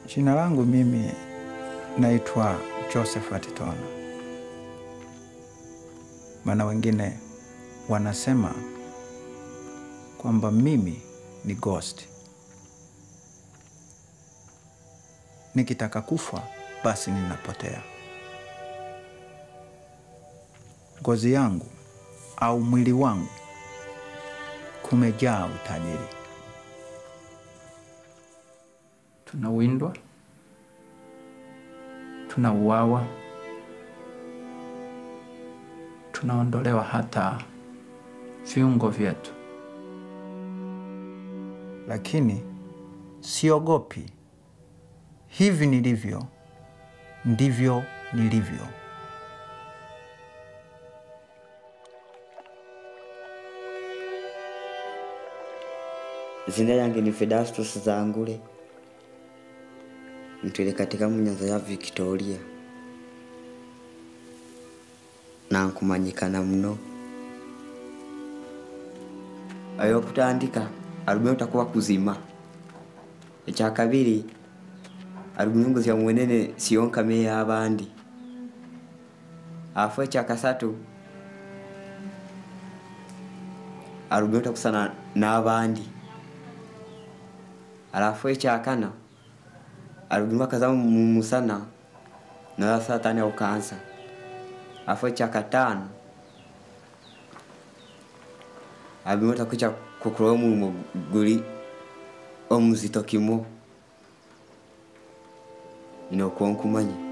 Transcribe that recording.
Jina langu mimi naitwa Josephat Tona. Maana wengine wanasema kwamba mimi ni ghost. Nikitaka kufa basi ninapotea. Ngozi yangu au mwili wangu kumejaa utajiri. Tunawindwa, tunauawa, tunaondolewa hata viungo vyetu. Lakini siogopi. Hivi nilivyo, ndivyo nilivyo. Zina yangu ni Vedastus Zangule. Mtwele katika Nyanza ya Victoria. Na nkumanyikana mno. Ayo kutandika alubumu takuwa kuzima. Echa kabiri alubumu ya mwenene sionka meya abandi. Afu echa kasatu alubumu takusana n'abandi. Alafu echa kana alubumu kaza musana na satani ukaanza. Afu echa katano alubumu takucha kukromu guri omuzito kimo ino konkumanyi.